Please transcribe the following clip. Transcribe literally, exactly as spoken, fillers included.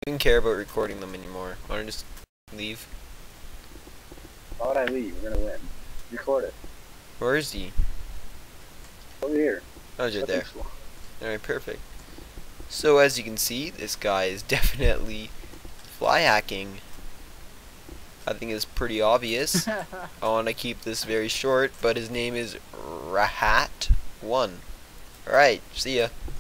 even care about recording them anymore. Why don't you just leave? Why would I leave? We're gonna win. Record it. Where is he? Over here. Oh, you're Stepping there. stool. Alright, perfect. So as you can see, this guy is definitely fly hacking. I think it's pretty obvious. I want to keep this very short, but his name is Rahat one. Alright, see ya.